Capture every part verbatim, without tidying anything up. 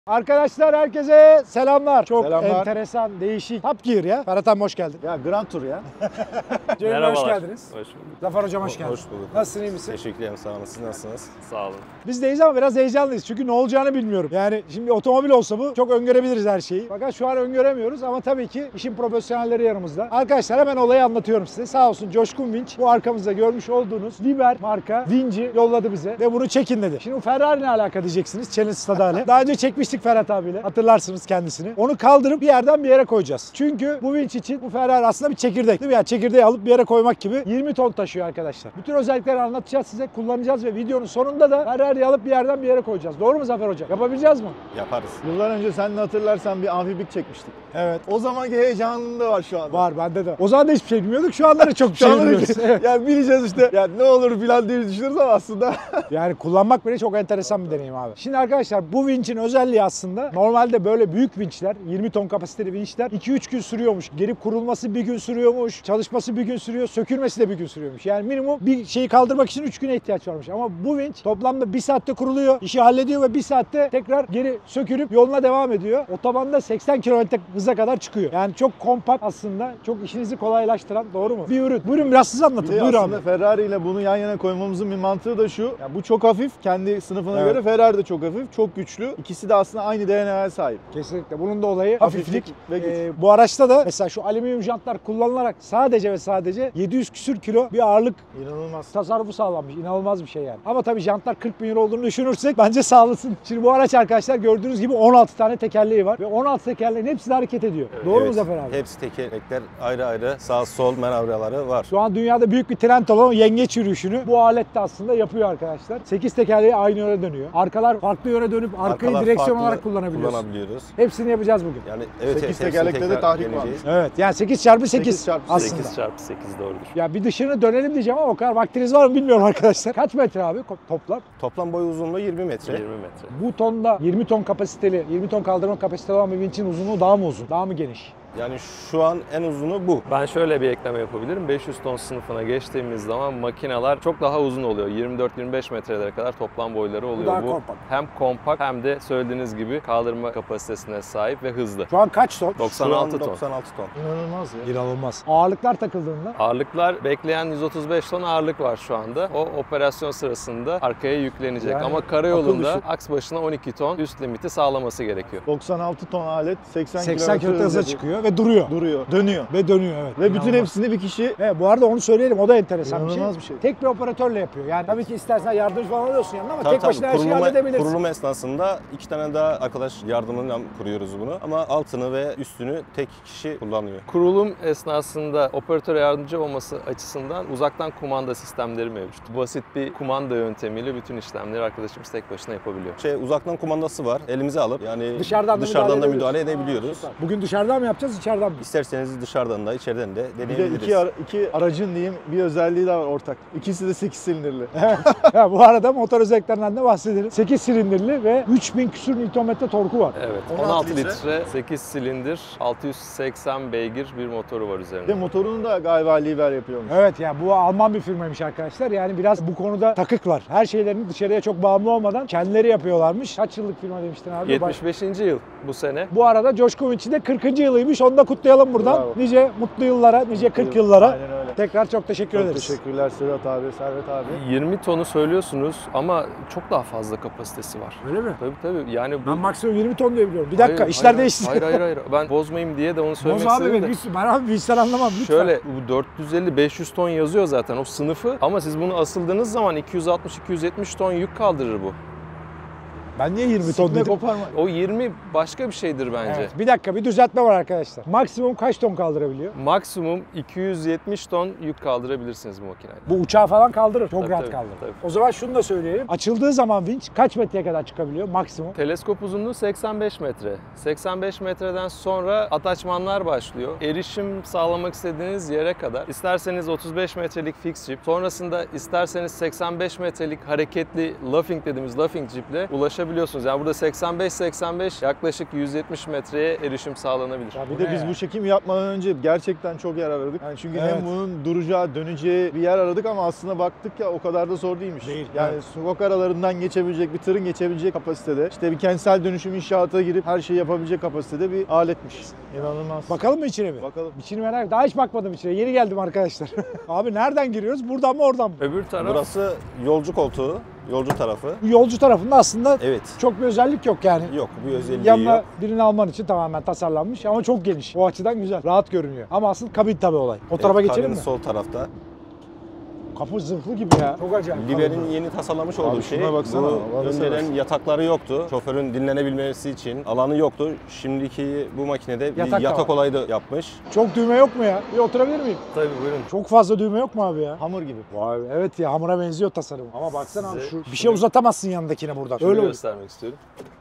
Arkadaşlar herkese selamlar. Çok Selamlar. enteresan, değişik. Top Gear ya. Ferhat abi hoş geldin. Ya Grand Tour ya. Cemil Merhabalar. hoş geldiniz. Hoş bulduk. Zafer hocam hoş geldin. Hoş bulduk. Nasılsın, iyi misin? Teşekkür ederim, sağ olun. Siz nasılsınız? Sağ olun. Biz deyiz ama biraz heyecanlıyız. Çünkü ne olacağını bilmiyorum. Yani şimdi otomobil olsa bu çok öngörebiliriz her şeyi. Fakat şu an öngöremiyoruz ama tabii ki işin profesyonelleri yanımızda. Arkadaşlar hemen olayı anlatıyorum size. Sağ olsun Coşkun Vinç bu arkamızda görmüş olduğunuz Liber marka vinci yolladı bize ve bunu çekin dedi. Şimdi bu Ferrari ne alaka diyeceksiniz Challenge Stadale. Daha önce çekmiştik Ferhat abiyle. Hatırlarsınız kendisini. Onu kaldırıp bir yerden bir yere koyacağız. Çünkü bu vinç için bu Ferrari aslında bir çekirdek değil mi? Yani çekirdeği alıp bir yere koymak gibi yirmi ton taşıyor arkadaşlar. Bütün özellikleri anlatacağız size, kullanacağız ve videonun sonunda da Ferrari'yi alıp bir yerden bir yere koyacağız. Doğru mu Zafer Hocam? Yapabileceğiz mi? Yaparız. Yıllar önce sen de hatırlarsan bir amfibik çekmiştik. Evet. O zamanki heyecanın da var şu anda. Var bende de. O zaman da hiçbir şey bilmiyorduk. Şu anda da çok bir Şu şey anda bilmiyoruz. Evet. yani bileceğiz işte. Ya ne olur filan diye düşünürüz ama aslında. Yani kullanmak bile çok enteresan bir deneyim abi. Şimdi arkadaşlar bu vinçin özelliği aslında normalde böyle büyük vinçler, yirmi ton kapasiteli vinçler iki üç gün sürüyormuş. Gelip kurulması bir gün sürüyormuş. Çalışması bir gün sürüyor. Sökülmesi de bir gün sürüyormuş. Yani minimum bir şeyi kaldırmak için üç güne ihtiyaç varmış. Ama bu vinç toplamda bir saatte kuruluyor. İşi hallediyor ve bir saatte tekrar geri sökülüp yoluna devam ediyor. Otobanda seksen kilometre hıza kadar çıkıyor. Yani çok kompakt aslında. Çok işinizi kolaylaştıran, doğru mu? Bir ürün. Buyurun biraz siz anlatın. Bir de Buyur aslında abi. Ferrari ile bunu yan yana koymamızın bir mantığı da şu. Ya bu çok hafif. Kendi sınıfına Evet. göre Ferrari de çok hafif. Çok güçlü. İkisi de aslında aynı D N A'ya sahip. Kesinlikle. Bunun da olayı hafiflik. Hafiflik ve güç. Ee, bu araçta da mesela şu alüminyum jantlar kullanılarak sadece ve sadece yedi yüz küsür kilo bir ağırlık İnanılmaz. tasarrufu sağlanmış. İnanılmaz bir şey yani. Ama tabii jantlar kırk bin euro olduğunu düşünürsek bence sağlasın. Şimdi bu araç arkadaşlar gördüğünüz gibi on altı tane tekerleği var ve on altı tekerleğin hepsi de hareket ediyor. Doğru mu Evet, Zafer abi? Hepsi tekerlekler ayrı ayrı sağ sol manevraları var. Şu an dünyada büyük bir trend olan yengeç yürüyüşünü bu alet de aslında yapıyor arkadaşlar. sekiz tekerleği aynı yöne dönüyor. Arkalar farklı yöne dönüp arkayı Arkalar direksiyon farklı olarak kullanabiliyoruz. kullanabiliyoruz. Hepsini yapacağız bugün. Yani evet, Sekiz evet, hepsini tekerlekte de tekrar tahrik deneyeceğiz. Evet yani sekiz çarpı sekiz sekiz çarpı aslında. sekiz çarpı sekiz doğrudur. Ya bir dışını dönelim diyeceğim ama o kadar vaktiniz var mı bilmiyorum arkadaşlar. Kaç metre abi ko- toplam? Toplam boy uzunluğu yirmi metre. Şey- yirmi metre. Bu tonda yirmi ton kapasiteli, yirmi ton kaldırma kapasiteli olan bir vinçin uzunluğu daha mı uzun? Daha mı geniş? Yani şu an en uzunu bu. Ben şöyle bir ekleme yapabilirim. beş yüz ton sınıfına geçtiğimiz zaman makineler çok daha uzun oluyor. yirmi dört yirmi beş metrelere kadar toplam boyları oluyor. daha kompakt. hem kompakt hem de söylediğiniz gibi kaldırma kapasitesine sahip ve hızlı. Şu an kaç ton? doksan Şu an altı ton. doksan altı ton. İnanılmaz ya. İnanılmaz. Ağırlıklar takıldığında Ağırlıklar bekleyen yüz otuz beş ton ağırlık var şu anda. O operasyon sırasında arkaya yüklenecek. Yani Ama karayolunda akıl dışı. aks başına on iki ton üst limiti sağlaması gerekiyor. doksan altı ton alet seksen, seksen kilometre hıza hızla çıkıyor ve duruyor. Duruyor. Dönüyor. Ve dönüyor evet. Ve bütün İnanılmaz. hepsini bir kişi Evet, bu arada onu söyleyelim, o da enteresan bir şey. İnanılmaz bir şey. Tek bir operatörle yapıyor. Yani tabii ki istersen yardımcı falan alıyorsun yanına ama Tabii tek tabii başına her şeyi kurulum, halledebilirsin. kurulum esnasında iki tane daha arkadaş yardımıyla kuruyoruz bunu. Ama altını ve üstünü tek kişi kullanıyor. Kurulum esnasında operatöre yardımcı olması açısından uzaktan kumanda sistemleri mevcut. Basit bir kumanda yöntemiyle bütün işlemleri arkadaşımız tek başına yapabiliyor. Şey uzaktan kumandası var. Elimize alıp yani Dışarıdan da dışarıdan müdahale da müdahale edebiliyorsun. edebiliyoruz. Süper. Bugün dışarıdan mı yapacağız, içeriden mi? İsterseniz dışarıdan da içeriden de bir de deneyebiliriz. iki, ara- iki aracın diyeyim bir özelliği daha var ortak. İkisi de sekiz silindirli. Ya bu arada motor özelliklerinden de bahsedelim. sekiz silindirli ve üç bin küsür Nm torku var. Evet, on on altı altı litre. litre, sekiz silindir, altı yüz seksen beygir bir motoru var Bir de üzerinde. motorunu da galiba Liber yapıyormuş. Evet ya bu Alman bir firmaymış arkadaşlar. Yani biraz bu konuda takıklar. Her şeylerini dışarıya çok bağımlı olmadan kendileri yapıyorlarmış. Kaç yıllık firma demiştin abi? yetmiş beşinci yıl bu sene. Bu arada Coşkun için de kırkıncı yılıymış. Onu da kutlayalım buradan. Bravo. Nice mutlu yıllara, nice kırk yıllara. Aynen öyle. Tekrar çok teşekkür Çok ederiz. teşekkürler Serhat abi, Servet abi. yirmi tonu söylüyorsunuz ama çok daha fazla kapasitesi var. Öyle mi? Tabii tabii yani bu... Ben maksimum yirmi ton diye biliyorum. Bir dakika Hayır, işler hayır, değişti. Hayır hayır hayır. Ben bozmayayım diye de onu Boz söylemek abi istedim ben, de. bir- ben abi bir işler anlamam lütfen. Şöyle bu dört yüz elli beş yüz ton yazıyor zaten o sınıfı ama siz bunu asıldığınız zaman iki yüz altmış iki yüz yetmiş ton yük kaldırır bu. Ben niye yirmi ton Sikme dedim? koparma. O yirmi başka bir şeydir bence. Evet, bir dakika bir düzeltme var arkadaşlar. Maksimum kaç ton kaldırabiliyor? Maksimum iki yüz yetmiş ton yük kaldırabilirsiniz bu makineyle. Bu uçağı falan kaldırır. Çok Tabii, rahat tabii, kaldırır. tabii. O zaman şunu da söyleyelim. Açıldığı zaman vinç kaç metreye kadar çıkabiliyor maksimum? Teleskop uzunluğu seksen beş metre. seksen beş metreden sonra ataçmanlar başlıyor. Erişim sağlamak istediğiniz yere kadar. İsterseniz otuz beş metrelik fix jip, sonrasında isterseniz seksen beş metrelik hareketli luffing dediğimiz luffing jiple ulaşabilirsiniz. yapabiliyorsunuz. Yani burada seksen beş seksen beş yaklaşık yüz yetmiş metreye erişim sağlanabilir. Ya Bir bu de ne biz ya? bu çekimi yapmadan önce gerçekten çok yer aradık. Yani çünkü Evet. hem bunun duracağı, döneceği bir yer aradık ama aslında baktık ya o kadar da zor değilmiş. Değil, Yani evet. sokak aralarından geçebilecek, bir tırın geçebilecek kapasitede. İşte bir kentsel dönüşüm inşaata girip her şeyi yapabilecek kapasitede bir aletmiş. İnanılmaz. Bakalım mı içine mi? Bakalım. İçini merak Daha hiç bakmadım içine. Yeni geldim arkadaşlar. Abi nereden giriyoruz? Buradan mı oradan mı? Öbür taraf Burası yolcu koltuğu, yolcu tarafı. Bu yolcu tarafında aslında Evet. çok bir özellik yok yani. Yok, bir özelliği Yanına yok. birini alman için tamamen tasarlanmış ama çok geniş. O açıdan güzel. Rahat görünüyor. Ama asıl kabin tabii olay. O tarafa Evet, geçelim kabinin mi? sol tarafta. Kapı zırhlı gibi ya. Çok acayip. Liber'in yeni tasarlamış olduğu Abi şey. şuna baksana, Bu Allah'ını önceden seversen. yatakları yoktu. Şoförün dinlenebilmesi için alanı yoktu. Şimdiki bu makinede bir Yatak da yatak var. olayı da yapmış. Çok düğme yok mu ya? Bir oturabilir miyim? tabii buyurun. Çok fazla düğme yok mu abi ya? Hamur gibi. Vay evet ya hamura benziyor tasarım. Ama baksana abi Size şu bir şunu- şey uzatamazsın yanındakine buradan. Şunu Öyle olur. göstermek istiyorum.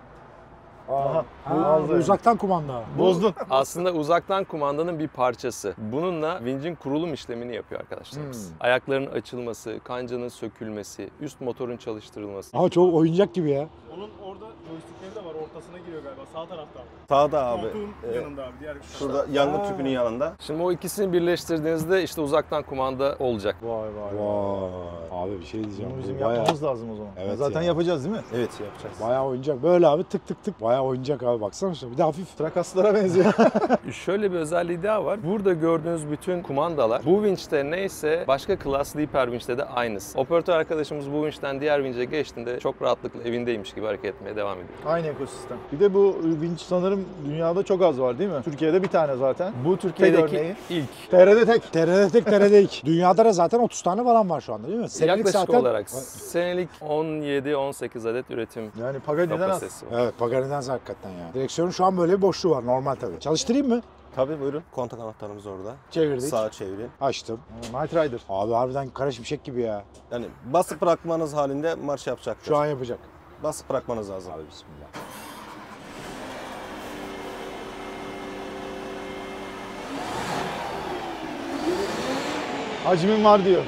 Aha. Ha, Bu aldı bu yani. uzaktan kumanda. Bozdun. Aslında uzaktan kumandanın bir parçası. Bununla vincin kurulum işlemini yapıyor arkadaşlarımız. Hmm. Ayakların açılması, kancanın sökülmesi, üst motorun çalıştırılması. Ama çok oyuncak gibi ya. Onun orada joystickleri de var. Ortasına giriyor galiba. Sağ tarafta. Sağda abi. Koltuğun e, yanında abi. Diğer Şurada yangın Ha. tüpünün yanında. Şimdi o ikisini birleştirdiğinizde işte uzaktan kumanda olacak. Vay vay Vay. Abi bir şey diyeceğim. Bunu bizim Bu bayağı, yapmamız lazım o zaman. Evet Zaten ya. yapacağız değil mi? Evet yapacağız. bayağı oyuncak. Böyle abi tık tık tık. Bayağı oyuncak abi baksana şuna. Bir de hafif. Trakaslara benziyor. Şöyle bir özelliği daha var. Burada gördüğünüz bütün kumandalar bu vinçte neyse başka klas sleeper vinçte de aynısı. Operatör arkadaşımız bu vinçten diğer vinçe geçtiğinde çok rahatlıkla evindeymiş gibi hareket etmeye devam ediyor. Aynı ekosistem. Bir de bu vinç sanırım dünyada çok az var değil mi? Türkiye'de bir tane zaten. Bu Türkiye'deki örneği. ilk. T R'de tek. T R'de tek T R'de iki. Dünyada da zaten otuz tane falan var şu anda değil mi? Senelik Yaklaşık zaten... olarak senelik on yedi on sekiz adet üretim Yani Pagani'den az. kapasitesi var. Evet Pagani'den hakikaten ya. Direksiyonun şu an böyle bir boşluğu var normal tabii. Çalıştırayım mı? Tabii buyurun. Kontak anahtarımız orada. Çevirdik. Sağa çevirin. Açtım. Night Rider. Abi harbiden kara şimşek gibi ya. Yani basıp bırakmanız halinde marş yapacaktır. Şu an yapacak. Basıp bırakmanız lazım. Abi bismillah. Hacmin var diyor.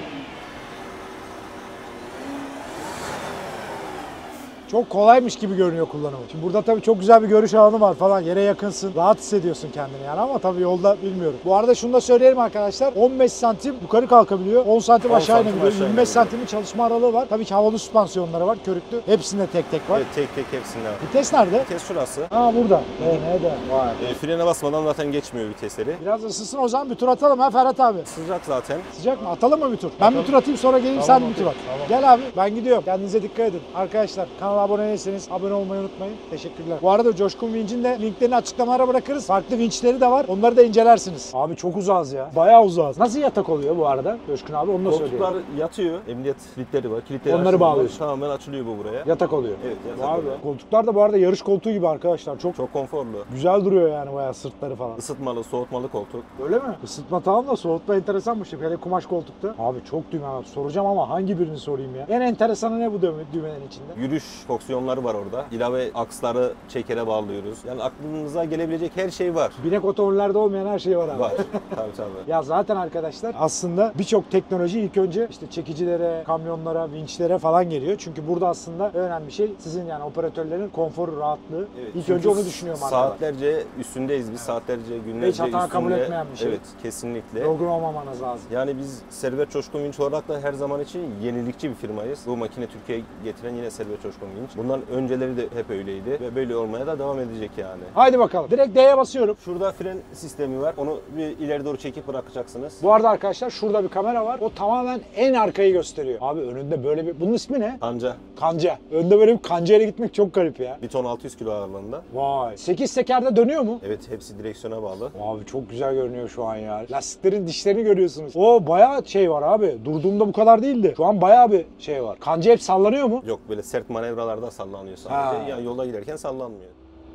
Çok kolaymış gibi görünüyor kullanımı. Şimdi burada tabii çok güzel bir görüş alanı var falan. Yere yakınsın. Rahat hissediyorsun kendini yani ama tabii yolda bilmiyorum. Bu arada şunu da söyleyelim arkadaşlar. on beş santim yukarı kalkabiliyor. on santim on aşağı santim inebiliyor. aşağı yirmi beş inebiliyor. santimin çalışma aralığı var. Tabii ki havalı süspansiyonları var. Körüklü. Hepsinde tek tek var. Evet, tek tek hepsinde var. Vites nerede? Vites şurası. Ha burada. E, nerede? Vay. E, frene basmadan zaten geçmiyor vitesleri. Biraz ısınsın o zaman bir tur atalım ha Ferhat abi. Sıcak zaten. Sıcak mı? Atalım mı bir tur? Ben bir tur atayım sonra geleyim Tamam, sen bir tur okey. at. Tamam. Gel abi ben gidiyorum. Kendinize dikkat edin. Arkadaşlar kanala abone değilseniz abone olmayı unutmayın. Teşekkürler. Bu arada Coşkun Vinç'in de linklerini açıklamalara bırakırız. Farklı vinçleri de var. Onları da incelersiniz. Abi çok uzağız ya. Bayağı uzağız. Nasıl yatak oluyor bu arada Coşkun abi onu da Koltuklar söyleyeyim. yatıyor. Emniyet kilitleri var. Kilitleri Onları açılıyor. bağlıyorsun. Tamamen açılıyor bu buraya. Yatak oluyor. Evet, yatak Vay be. oluyor. Koltuklar da bu arada yarış koltuğu gibi arkadaşlar. Çok Çok konforlu. güzel duruyor yani bayağı sırtları falan. Isıtmalı, soğutmalı koltuk. Öyle mi? Isıtma tamam da soğutma enteresanmış. Hele kumaş koltukta. Abi çok düğme var. Soracağım ama hangi birini sorayım ya? En enteresanı ne bu düğme, düğmenin içinde? Yürüyüş fonksiyonları var orada. İlave aksları çekere bağlıyoruz. Yani aklınıza gelebilecek her şey var. Binek otomobillerde olmayan her şey var abi. Var. tabii tabii. Ya zaten arkadaşlar aslında birçok teknoloji ilk önce işte çekicilere, kamyonlara, vinçlere falan geliyor. Çünkü burada aslında en önemli şey sizin yani operatörlerin konforu, rahatlığı. Evet, ilk çünkü önce onu düşünüyorum arkadaşlar. Saatlerce üstündeyiz biz. Saatlerce, günlerce Hiç hata kabul üstünde. etmeyen bir şey. Evet, kesinlikle. Yorgun olmamanız lazım. Yani biz Servet Coşkun Vinç olarak da her zaman için yenilikçi bir firmayız. Bu makine Türkiye'ye getiren yine Servet Coşkun Vinç. Bundan önceleri de hep öyleydi ve böyle olmaya da devam edecek yani. Haydi bakalım. Direkt D'ye basıyorum. Şurada fren sistemi var. Onu bir ileri doğru çekip bırakacaksınız. Bu arada arkadaşlar şurada bir kamera var. O tamamen en arkayı gösteriyor. Abi önünde böyle bir... Bunun ismi ne? Kanca. Kanca. Önde böyle bir kancayla gitmek çok garip ya. Bir ton altı yüz kilo ağırlığında. Vay. sekiz tekerde dönüyor mu? Evet, hepsi direksiyona bağlı. Abi çok güzel görünüyor şu an ya. Lastiklerin dişlerini görüyorsunuz. O bayağı şey var abi. Durduğumda bu kadar değildi. Şu an bayağı bir şey var. Kanca hep sallanıyor mu? Yok, böyle sert manevralarda sallanıyor sadece. Ha. Yani yolda giderken sallanmıyor.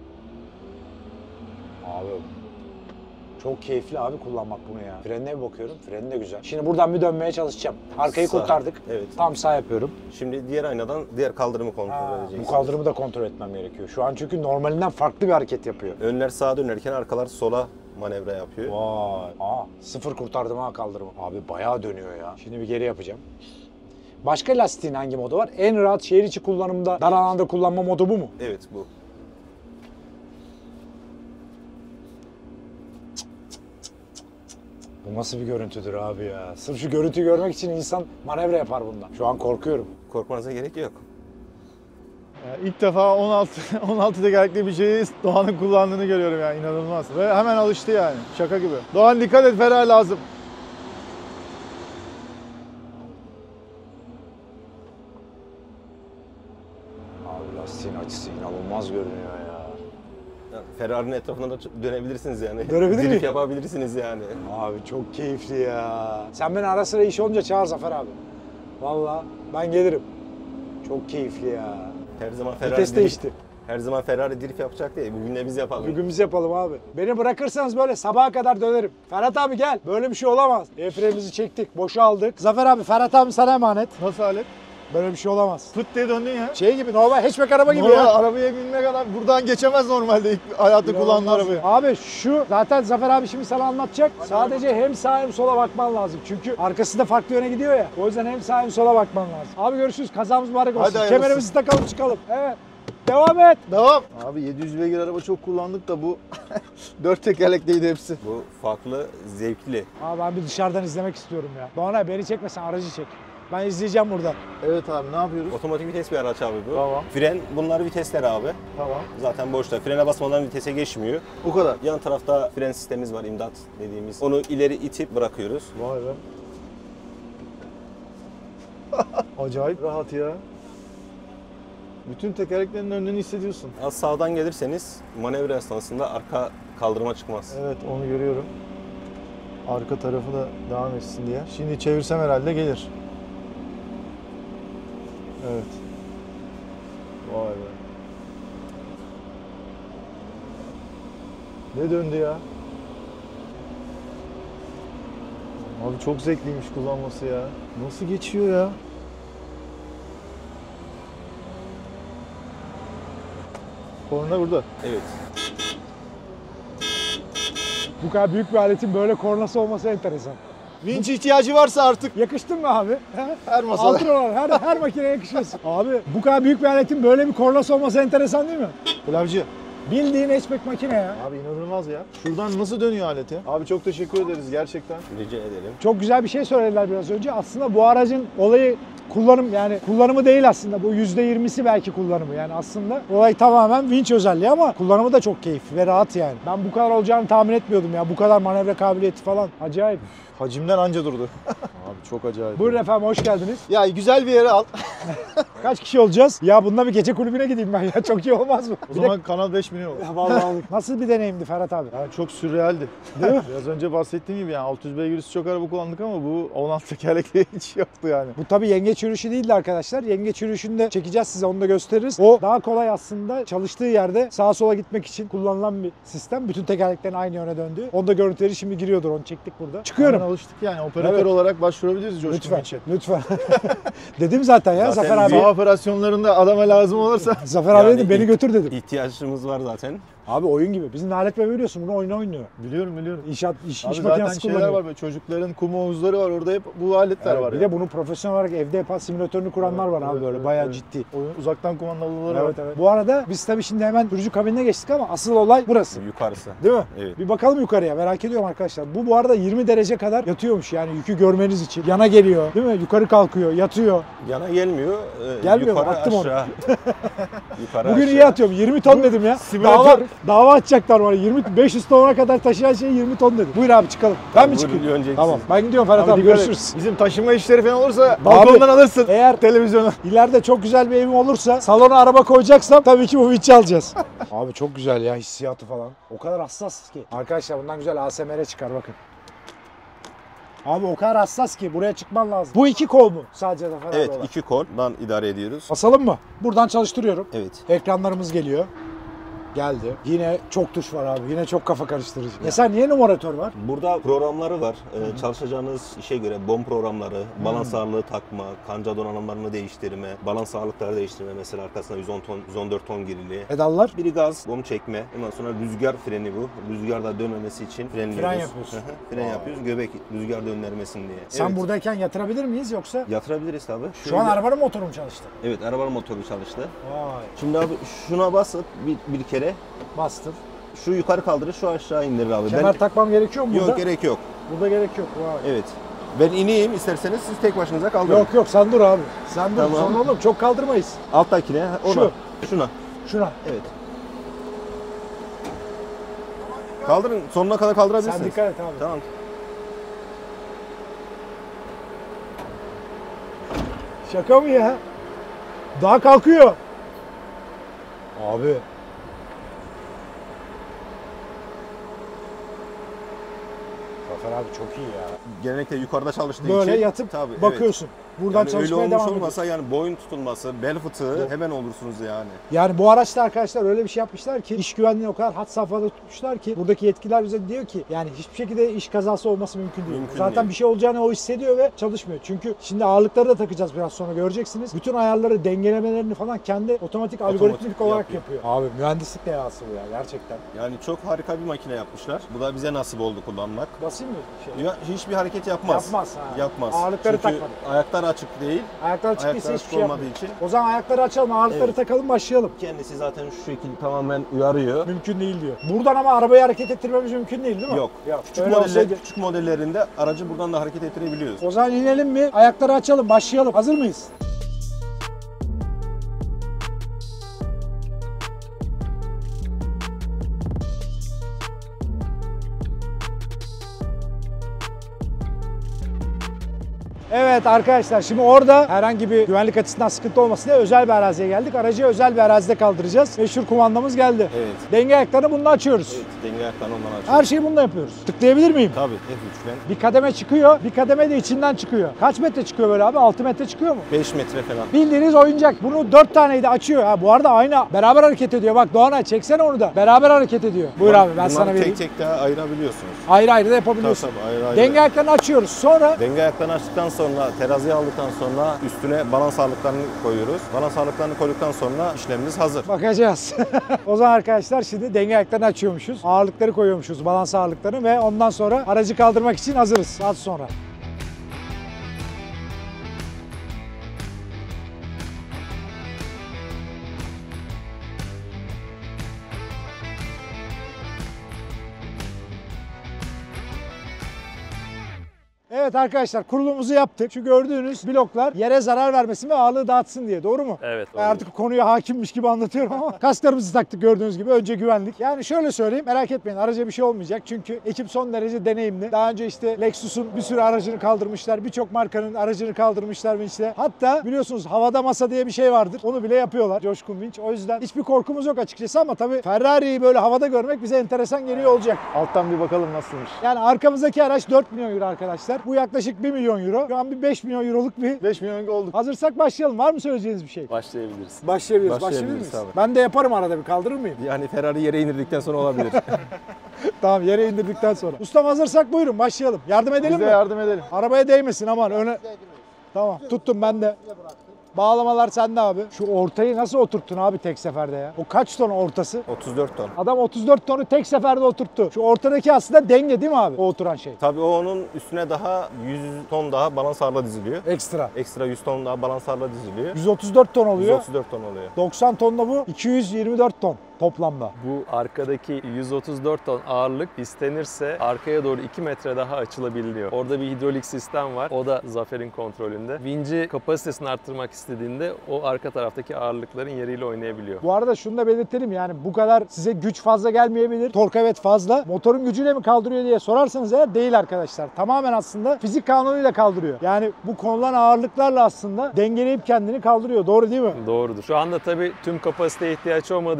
Abi çok keyifli abi kullanmak bunu ya. Frenine bir bakıyorum. Freni de güzel. Şimdi buradan bir dönmeye çalışacağım. Arkayı Sağ. kurtardık. Evet. Tam sağ yapıyorum. Şimdi diğer aynadan diğer kaldırımı kontrol Ha, edeceksiniz. bu kaldırımı da kontrol etmem gerekiyor. Şu an çünkü normalinden farklı bir hareket yapıyor. Önler sağa dönerken arkalar sola manevra yapıyor. Vay. Aa, sıfır kurtardım ha kaldırımı. Abi bayağı dönüyor ya. Şimdi bir geri yapacağım. Başka lastiğin hangi modu var? En rahat şehir içi kullanımda, dar alanda kullanma modu bu mu? Evet bu. Bu nasıl bir görüntüdür abi ya? Sırf şu görüntüyü görmek için insan manevra yapar bundan. Şu an korkuyorum. Korkmanıza gerek yok. Yani ilk defa on altı on altı tekerlekli bir şeyi Doğan'ın kullandığını görüyorum yani, inanılmaz. Ve hemen alıştı yani. Şaka gibi. Doğan dikkat et, Ferrari lazım. Abi lastiğin açısı inanılmaz görünüyor ya. Yani Ferrari'nin etrafında da dönebilirsiniz yani. Dönebilir miyim? Drift yapabilirsiniz yani. Abi çok keyifli ya. Sen beni ara sıra iş olunca çağır Zafer abi. Vallahi ben gelirim. Çok keyifli ya. Her zaman Ferrari Vites drift, değişti. her zaman Ferrari drift yapacak değil. Bugün de biz yapalım. Bugün biz yapalım abi. Beni bırakırsanız böyle sabaha kadar dönerim. Ferhat abi gel. Böyle bir şey olamaz. El frenimizi çektik, boşa aldık. Zafer abi, Ferhat abi sana emanet. Nasıl alet? Böyle bir şey olamaz. Fıt diye döndün ya. Şey gibi, normal hatchback araba gibi Normal ya. arabaya binmek adam buradan geçemez normalde ilk hayatta kullandığı İnanılmaz. arabayı. Abi şu zaten Zafer abi şimdi sana anlatacak. Sadece hem sağa hem sola bakman lazım. Çünkü arkası da farklı yöne gidiyor ya. O yüzden hem sağa hem sola bakman lazım. Abi görüşürüz. Kazamız mübarek olsun. Hadi hayırlısı. Kemerimizi takalım çıkalım. Evet. Devam et. Devam. Abi yedi yüz beygir araba çok kullandık da bu dört tekerlekliydi hepsi. Bu farklı, zevkli. Abi ben bir dışarıdan izlemek istiyorum ya. Doğanay beni çekme, sen aracı çek. Ben izleyeceğim burada. Evet abi, ne yapıyoruz? Otomatik vites bir araç abi bu. Tamam. Fren, bunlar vitesler abi. Tamam. Zaten boşta. Frene basmadan vitese geçmiyor. Bu kadar. Yan tarafta fren sistemimiz var, imdat dediğimiz. Onu ileri itip bırakıyoruz. Vay be. Acayip rahat ya. Bütün tekerleklerin önünü hissediyorsun. Az sağdan gelirseniz manevra esnasında arka kaldırıma çıkmaz. Evet, onu görüyorum. Arka tarafı da devam etsin diye. Şimdi çevirsem herhalde gelir. Evet. Vay be. Ne döndü ya? Abi çok zevkliymiş kullanması ya. Nasıl geçiyor ya? Korna burada. Evet. Bu kadar büyük bir aletin böyle kornası olması enteresan. Vinç ihtiyacı varsa artık Yakıştın mı abi? her masada. Altın olan her, her makineye yakışıyorsun. Abi bu kadar büyük bir aletin böyle bir kornası olması enteresan değil mi? Pilavcı. Bildiğin hatchback makine ya. Abi inanılmaz ya. Şuradan nasıl dönüyor alet ya? Abi çok teşekkür ederiz gerçekten. Rica ederim. Çok güzel bir şey söylediler biraz önce. Aslında bu aracın olayı kullanım, yani kullanımı değil aslında. Bu yüzde yirmisi belki kullanımı. Yani aslında olay tamamen vinç özelliği ama kullanımı da çok keyifli ve rahat yani. Ben bu kadar olacağını tahmin etmiyordum ya. Bu kadar manevra kabiliyeti falan. Acayip. Hacimden anca durdu. Abi çok acayip. Buyurun efendim, hoş geldiniz. Ya güzel bir yere al. Kaç kişi olacağız? Ya bununla bir gece kulübüne gideyim ben ya. Çok iyi olmaz mı? O Bir zaman Kanal beş milyon olur. de... Vallahi aldık. Nasıl bir deneyimdi Ferhat abi? Yani çok sürrealdi. Değil mi? Biraz önce bahsettiğim gibi yani altı yüz beygir üstü çok araba kullandık ama bu on altı tekerlekli hiç yoktu yani. Bu tabii yengeç yürüyüşü değildi arkadaşlar. Yengeç yürüyüşünü de çekeceğiz size, onu da gösteririz. O daha kolay aslında, çalıştığı yerde sağa sola gitmek için kullanılan bir sistem. Bütün tekerleklerin aynı yöne döndüğü. Onda görüntüleri şimdi giriyordur, onu çektik burada. Çıkıyorum. Hemen alıştık yani operatör Evet. olarak başvurabiliriz Coşkun Lütfen, için. lütfen. Dedim zaten ya Zaten Zafer abi. Sağ operasyonlarında adama lazım olursa. Zafer abi Yani dedim, beni ilk- götür dedim. İhtiyacımız var zaten. Abi oyun gibi. Bizim alet ve biliyorsun, bunu oyuna oynuyor. Biliyorum biliyorum. İnşaat, iş, Abi iş zaten makinesi şeyler kullanıyor. var böyle çocukların kum havuzları var orada hep bu aletler Evet, var bir ya. de bunu profesyonel olarak evde yapan simülatörünü kuranlar var abi, Evet, böyle evet, bayağı evet. ciddi. Oyun, uzaktan kumandalıları Evet var. evet. Bu arada biz tabii şimdi hemen sürücü kabinine geçtik ama asıl olay burası. Yukarısı. Değil mi? Evet. Bir bakalım yukarıya, merak ediyorum arkadaşlar. Bu bu arada yirmi derece kadar yatıyormuş yani, yükü görmeniz için. Yana geliyor değil mi? Yukarı kalkıyor, yatıyor. Yana gelmiyor. e, Gelmiyor mu? yukarı Attım onu. aşağı. Yukarı Bugün aşağı. iyi atıyorum. yirmi ton dedim ya. simülatör. Dava, dava açacaklar bana. yirmi beş yüz tona kadar taşıyan şey yirmi ton dedim. Buyur abi çıkalım. Ben mi Buyurun, çıkayım? önce Tamam. siz. Ben gidiyorum Ferhat abi. dikkat et. Görüşürüz. Bizim taşınma işleri falan olursa balkondan alırsın Eğer televizyonu. ileride çok güzel bir evim olursa, salona araba koyacaksam tabii ki bu vinç'i alacağız. Abi çok güzel ya hissiyatı falan. O kadar hassas ki. Arkadaşlar bundan güzel A S M R çıkar bakın. Abi o kadar hassas ki buraya çıkman lazım. Bu iki kol mu sadece Zafer abi Evet, olan? iki koldan idare ediyoruz. Basalım mı? Buradan çalıştırıyorum. Evet. Ekranlarımız geliyor. Geldi. Yine çok tuş var abi. Yine çok kafa karıştırıcı. Mesela niye numaratör var? Burada programları var. Ee, çalışacağınız işe göre bom programları, balans ağırlığı takma, kanca donanımlarını değiştirme, balans ağırlıkları değiştirme. Mesela arkasına yüz on ton, yüz on dört ton girili. Pedallar. Biri gaz, bom çekme. Ondan sonra rüzgar freni bu. Rüzgarda dönmemesi için frenliyoruz. Fren yapıyorsun. Hı hı, Fren yapıyoruz. Göbek rüzgar döndürmesin diye. Sen Evet. buradayken yatırabilir miyiz yoksa? Yatırabiliriz tabii. Şu Şöyle- an arabanın motoru mu çalıştı? Evet, arabanın motoru çalıştı. Vay. Şimdi abi şuna basıp bir, bir kere Bastır. şu yukarı kaldırır, şu aşağı indirir abi. Kemer takmam gerekiyor mu burada? Yok, gerek yok. Burada gerek yok. Vay. Evet. Ben ineyim, isterseniz siz tek başınıza kaldırın. Yok yok sen dur abi. Sen dur. Tamam. Sonra oğlum çok kaldırmayız. Alttakine, ona. Şu. Şuna. Şuna. Evet. Kaldırın, sonuna kadar kaldırabilirsiniz. Sen dikkat et abi. Tamam. Şaka mı ya? Daha kalkıyor. Abi. Zafer abi çok iyi ya. Genellikle yukarıda çalıştığı Böyle için. yatıp Tabii, evet. bakıyorsun. Buradan Yani öyle çalışmaya olmuş devam ediyorsun. olmasa yani boyun tutulması, bel fıtığı hemen olursunuz yani. Yani bu araçta arkadaşlar öyle bir şey yapmışlar ki iş güvenliğini o kadar had safhada tutmuşlar ki buradaki yetkililer bize diyor ki yani hiçbir şekilde iş kazası olması mümkün değil. Mümkün Zaten değil. bir şey olacağını o hissediyor ve çalışmıyor. Çünkü şimdi ağırlıkları da takacağız biraz sonra göreceksiniz. Bütün ayarları dengelemelerini falan kendi otomatik algoritmik olarak yapıyor. yapıyor. Abi mühendislik dehası bu ya gerçekten. Yani çok harika bir makine yapmışlar. Bu da bize nasip oldu kullanmak. Basayım mı? Şey? Ya, hiçbir hareket yapmaz. Yapmaz ha. Yapmaz. Ağırlıkları Çünkü takmadık. ayaklar açık değil. Ayaklar çıktıysa Ayaklar hiçbir açık şey olmadığı yapmıyor. için. O zaman ayakları açalım, ağırlıkları Evet. takalım, başlayalım. Kendisi zaten şu şekilde tamamen uyarıyor. Mümkün değil diyor. Buradan ama arabayı hareket ettirmemiz mümkün değil değil mi? Yok. Yok. Küçük, Öyle modeller, olsaydı- küçük modellerinde aracı buradan da hareket ettirebiliyoruz. O zaman inelim mi? Ayakları açalım, başlayalım. Hazır mıyız? Evet arkadaşlar şimdi orada herhangi bir güvenlik açısından sıkıntı olmasın diye özel bir araziye geldik. Aracı özel bir arazide kaldıracağız. Meşhur kumandamız geldi. Evet. Denge ayaklarını bununla açıyoruz. Evet, denge ayaklarını ondan açıyoruz. Her şeyi bununla yapıyoruz. Tıklayabilir miyim? Tabii, F üç'ten. Bir kademe çıkıyor, bir kademe de içinden çıkıyor. Kaç metre çıkıyor böyle abi? altı metre çıkıyor mu? beş metre falan. Bildiğiniz oyuncak. Bunu dört taneydi açıyor. Ha, bu arada aynı beraber hareket ediyor. Bak Doğanay çeksene onu da. Beraber hareket ediyor. Buyur abi ben Bunları sana vereyim. tek tek daha ayırabiliyorsunuz. Ayrı ayrı da Tabii yapabiliyorsun. tabii, ayrı ayrı. Denge ayaklarını açıyoruz. Sonra Denge ayaklarını açtıktan sonra, teraziye aldıktan sonra üstüne balans ağırlıklarını koyuyoruz. Balans ağırlıklarını koyduktan sonra işlemimiz hazır. bakacağız. O zaman arkadaşlar şimdi denge ayaklarını açıyormuşuz. Ağırlıkları koyuyormuşuz. Balans ağırlıklarını ve ondan sonra aracı kaldırmak için hazırız. Az sonra. Evet arkadaşlar kurulumuzu yaptık. Şu gördüğünüz bloklar yere zarar vermesin ve ağırlığı dağıtsın diye. Doğru mu? Evet. Ben artık konuya hakimmiş gibi anlatıyorum ama kasklarımızı taktık gördüğünüz gibi. Önce güvenlik. Yani şöyle söyleyeyim merak etmeyin araca bir şey olmayacak. Çünkü ekip son derece deneyimli. Daha önce işte Lexus'un bir sürü aracını kaldırmışlar. Birçok markanın aracını kaldırmışlar vinçle. Hatta biliyorsunuz havada masa diye bir şey vardır. Onu bile yapıyorlar Coşkun Vinç. O yüzden hiçbir korkumuz yok açıkçası ama tabii Ferrari'yi böyle havada görmek bize enteresan geliyor olacak. Alttan bir bakalım nasılmış. Yani arkamızdaki araç dört milyon euro arkadaşlar. Bu yaklaşık bir milyon euro. Şu an bir beş milyon euroluk bir. beş milyon olduk. Hazırsak başlayalım. Var mı söyleyeceğiniz bir şey? Başlayabiliriz. Başlayabiliriz. Başlayabiliriz Başlayabilir miyiz? abi. Ben de yaparım arada bir kaldırır mıyım? Yani Ferrari yere indirdikten sonra olabilir. Tamam yere indirdikten sonra. Ustam hazırsak buyurun başlayalım. Yardım edelim Biz de mi? yardım edelim. Arabaya değmesin aman öne. Tamam tuttum ben de. Bağlamalar sende abi. Şu ortayı nasıl oturttun abi tek seferde ya? O kaç ton ortası? otuz dört ton. Adam otuz dört tonu tek seferde oturttu. Şu ortadaki aslında denge değil mi abi? O oturan şey. Tabii o onun üstüne daha yüz ton daha balans ağırlığı diziliyor. Ekstra. Ekstra yüz ton daha balans ağırlığı diziliyor. yüz otuz dört ton yüz oluyor. otuz dört ton oluyor. doksan tonla bu iki yüz yirmi dört ton toplamda. Bu arkadaki yüz otuz dört ton ağırlık istenirse arkaya doğru iki metre daha açılabiliyor. Orada bir hidrolik sistem var. O da Zafer'in kontrolünde. Vinci kapasitesini arttırmak istediğinde o arka taraftaki ağırlıkların yeriyle oynayabiliyor. Bu arada şunu da belirtelim yani bu kadar size güç fazla gelmeyebilir. Tork evet fazla. Motorun gücüyle mi kaldırıyor diye sorarsanız eğer değil arkadaşlar. Tamamen aslında fizik kanunuyla kaldırıyor. Yani bu konulan ağırlıklarla aslında dengeleyip kendini kaldırıyor. Doğru değil mi? Doğrudur. Şu anda tabii tüm kapasiteye ihtiyaç olmadığı için sadece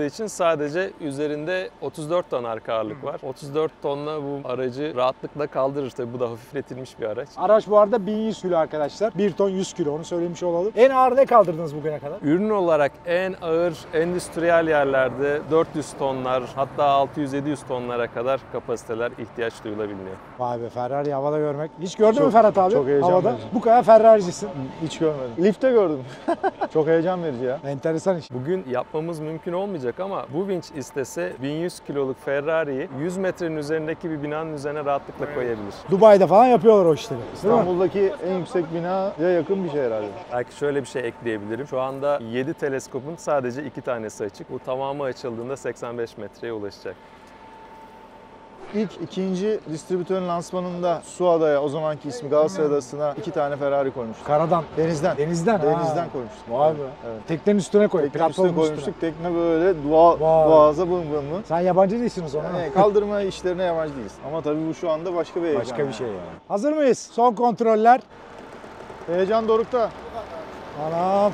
sadece üzerinde otuz dört ton arka ağırlık var. otuz dört tonla bu aracı rahatlıkla kaldırır. Tabii bu da hafifletilmiş bir araç. Araç bu arada bin yüz kilo arkadaşlar. bir ton yüz kilo, onu söylemiş olalım. En ağır ne kaldırdınız bugüne kadar? Ürün olarak en ağır endüstriyel yerlerde dört yüz tonlar, hatta altı yüz yedi yüz tonlara kadar kapasiteler ihtiyaç duyulabiliyor. Vay be, Ferrari havada görmek. Hiç gördün mü Çok- Ferhat abi? çok heyecan havada. verici. Bu kadar Ferrari'cisin. Hiç görmedim. Lift'te gördüm. Çok heyecan verici ya. Enteresan iş. Bugün yapmamız mümkün olmayacak ama bu vinç istese bin yüz kiloluk Ferrari'yi yüz metrenin üzerindeki bir binanın üzerine rahatlıkla koyabilir. Dubai'de falan yapıyorlar o işleri. Değil mi? İstanbul'daki en yüksek binaya yakın bir şey herhalde. Belki şöyle bir şey ekleyebilirim. Şu anda yedi teleskopun sadece iki tanesi açık. Bu tamamı açıldığında seksen beş metreye ulaşacak. İlk ikinci distribütörün lansmanında Suada'ya, o zamanki ismi Galatasaray Adası'na iki tane Ferrari koymuştuk. Karadan. Denizden. Denizden. Denizden ha. koymuştuk. Vay be. Evet. Teknenin üstüne koy. Tekne üstüne Platformun üstüne. koymuştuk. Tekne böyle dua, Vay. boğaza bım bım bım. Sen yabancı değilsin o zaman. Yani kaldırma işlerine yabancı değiliz. Ama tabii bu şu anda başka bir heyecan. Başka bir yani. şey yani. Hazır mıyız? Son kontroller. Heyecan dorukta. Anam.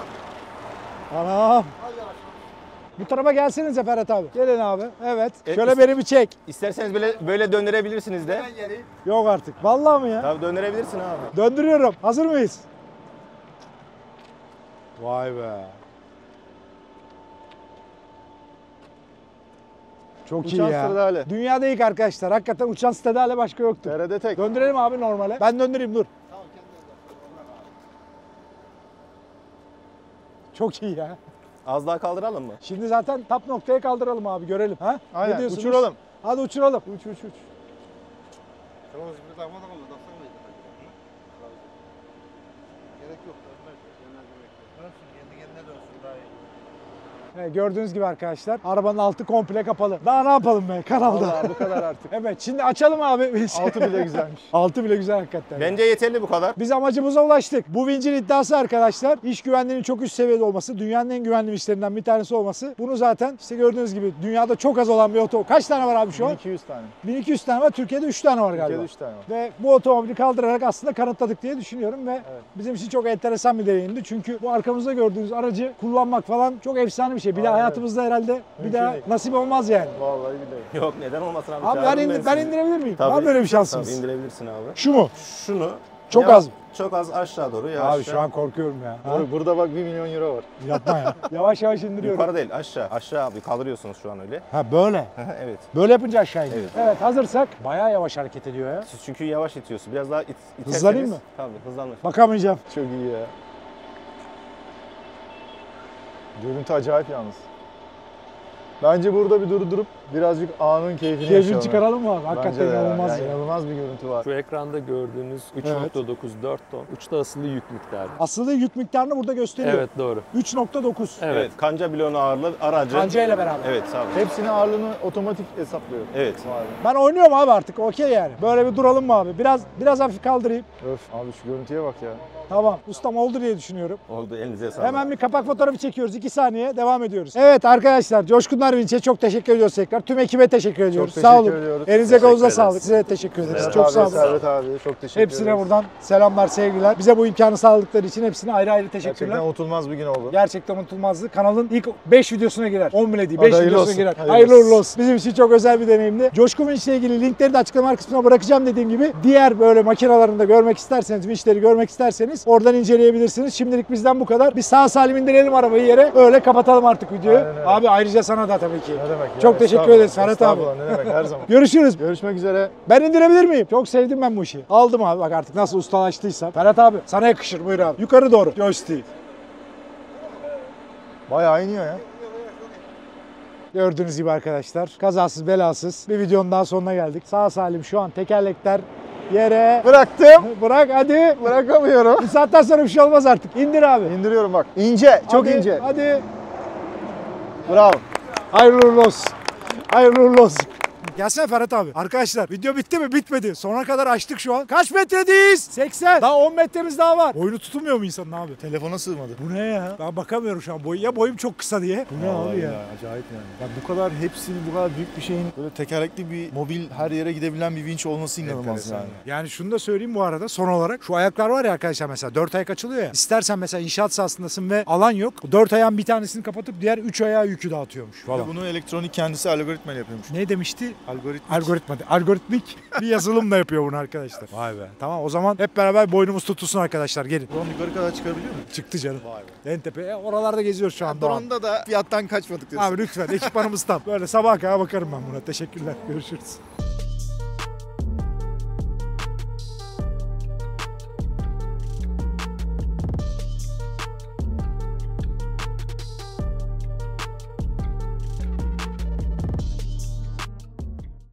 Anam. Bu tarafa gelsenize Ferhat abi. Gelin abi. Evet. E, Şöyle is- beni bir çek. İsterseniz böyle böyle döndürebilirsiniz de. Yok artık. Vallahi mi ya? Tabii döndürebilirsin abi. Döndürüyorum. Hazır mıyız? Vay be. Çok Uçan iyi ya. Stradale. Dünyada ilk arkadaşlar. Hakikaten uçan Stradale başka yoktu. T R D tek. Döndürelim abi normale. Ben döndüreyim dur. Çok iyi ya. Az daha kaldıralım mı? Şimdi zaten tap noktaya kaldıralım abi, görelim. Ha? Ne Aynen, diyorsunuz? uçuralım. Hadi uçuralım. Uç uç uç. Evet, gördüğünüz gibi arkadaşlar arabanın altı komple kapalı. Daha ne yapalım be kanalda. Vallahi bu kadar artık. Evet, şimdi açalım abi. biz. Altı bile güzelmiş. Altı bile güzel hakikaten. Bence yeterli bu kadar. Biz amacımıza ulaştık. Bu vincin iddiası arkadaşlar, iş güvenliğinin çok üst seviyede olması, dünyanın en güvenli vinçlerinden bir tanesi olması. Bunu zaten işte gördüğünüz gibi dünyada çok az olan bir oto. Kaç tane var abi şu bin an? iki yüz tane. bin iki yüz tane var. Türkiye'de üç tane var galiba. Türkiye'de üç tane var. Ve bu otomobili kaldırarak aslında kanıtladık diye düşünüyorum ve bizim için çok enteresan bir deneyimdi. Çünkü bu arkamızda gördüğünüz aracı kullanmak falan çok efsane bir şey. Bir daha Aynen. hayatımızda herhalde bir Mümkün daha değil. nasip olmaz yani. Vallahi billahi. Yok, neden olmasın abi? Abi ben, Çağırırım indir, ben sizi. indirebilir miyim? Tabii. Var mı böyle bir şansımız? Tabii indirebilirsin abi. Şu mu? Şunu Çok ya- az. Çok az aşağı doğru yavaş. Abi şu an korkuyorum ya. Ha? Bur- Burada bak bir milyon euro var. Yapma ya. Yavaş yavaş indiriyorum. Yukarı değil, aşağı. Aşağı abi kaldırıyorsunuz şu an öyle. Ha böyle. Evet. Böyle yapınca aşağı iniyor. Evet. Evet, hazırsak bayağı yavaş hareket ediyor ya. Siz çünkü yavaş itiyorsunuz. Biraz daha it, iterseniz. Hızlanayım mı? Tabii hızlanır. Bakamayacağım. Çok iyi ya. Görüntü acayip yalnız. Bence burada bir durdurup birazcık anın keyfini Keyfini yaşayalım. çıkaralım mı abi? Bence Hakikaten de ya. inanılmaz Yani ya. inanılmaz bir görüntü var. Şu ekranda gördüğünüz üç nokta dokuz dört ton. Uçta asılı yük miktarı. Asılı yük miktarını burada gösteriyor. Evet doğru. üç nokta dokuz. Evet. Evet. Kanca bloğunu ağırlığı aracı. Kanca ile beraber. Evet abi. Hepsinin ağırlığını otomatik hesaplıyor. Evet. Vay be. Ben oynuyorum abi artık. Okey yani. Böyle bir duralım mı abi? Biraz biraz hafif kaldırayım. Öf abi şu görüntüye bak ya. Tamam. Ustam oldu diye düşünüyorum. Oldu, elinize sağlık. Hemen bir kapak fotoğrafı çekiyoruz. iki saniye devam ediyoruz. Evet arkadaşlar, Coşkun Arvinç'e çok teşekkür ediyoruz tekrar. Tüm ekibe teşekkür ediyoruz. teşekkür Sağ olun. ediyoruz. Elinize Teşekkür kolunuza ederiz. sağlık. Size de teşekkür ederiz. Servet Çok abi, sağ olun. Servet abi çok teşekkür Hepsine ederiz. buradan selamlar, sevgiler. Bize bu imkanı sağladıkları için hepsine ayrı ayrı teşekkürler. Gerçekten unutulmaz bir gün oldu. Gerçekten unutulmazdı. Kanalın ilk beş videosuna girer. on bile değil, Hadi beş hayırlı videosuna olsun. girer. Hayırlı Hayırlı olsun. uğurlu olsun. Bizim için çok özel bir deneyimdi. Coşkun Vinç'le ilgili linkleri de açıklama kısmına bırakacağım dediğim gibi. Diğer böyle makinalarını da görmek isterseniz, vinçleri görmek isterseniz oradan inceleyebilirsiniz. Şimdilik bizden bu kadar. Bir sağ salim indirelim arabayı yere. Öyle kapatalım artık videoyu. Aynen öyle. Abi ayrıca sana da tabii ki. Ne demek ya? Çok teşekkür Estağfurullah, ederiz Ferhat abi. estağfurullah, ne demek her zaman. Görüşürüz. Görüşmek üzere. Ben indirebilir miyim? Çok sevdim ben bu işi. Aldım abi, bak artık nasıl ustalaştıysam. Ferhat abi sana yakışır, buyur abi. Yukarı doğru. Joystick. Bayağı iniyor ya. Gördüğünüz gibi arkadaşlar, kazasız belasız bir videonun daha sonuna geldik. Sağ salim şu an tekerlekler yere Bıraktım. bırak hadi. Bırakamıyorum. Bu saatten sonra bir şey olmaz artık. İndir abi. İndiriyorum bak. İnce, çok Hadi, ince. Hadi. Bravo. Hayırlı uğurlu olsun. Hayırlı uğurlu olsun. Gelsene Ferhat abi. Arkadaşlar video bitti mi? Bitmedi. Sonuna kadar açtık şu an. Kaç metredeyiz? seksen. Daha on metremiz daha var. Boynu tutulmuyor mu insanın abi? Telefona sığmadı. Bu ne ya? Ben bakamıyorum şu an. Boy ya boyum çok kısa diye. Bu ne abi ya? Acayip yani. Ya bu kadar hepsini bu kadar büyük bir şeyin böyle tekerlekli bir mobil her yere gidebilen bir vinç olması inanılmaz yani. Yani şunu da söyleyeyim bu arada son olarak. Şu ayaklar var ya arkadaşlar mesela dört ayak açılıyor ya. İstersen mesela inşaat sahasındasın ve alan yok. Dört ayağın bir tanesini kapatıp diğer üç ayağa yükü dağıtıyormuş Ve falan. bunu elektronik kendisi algoritmayla yapıyormuş. Ne demişti? Algoritma. Algoritma. Algoritmik bir yazılımla yapıyor bunu arkadaşlar. Vay be. Tamam o zaman hep beraber boynumuz tutulsun arkadaşlar. Gelin. Drone yukarı kadar çıkabiliyor mu? Çıktı canım. Vay be. En tepe. E, oralarda geziyoruz şu an. Doğan. Drone'da da fiyattan kaçmadık diyorsun. Abi lütfen ekipmanımız tam. Böyle sabaha kadar bakarım ben buna. Teşekkürler. Görüşürüz.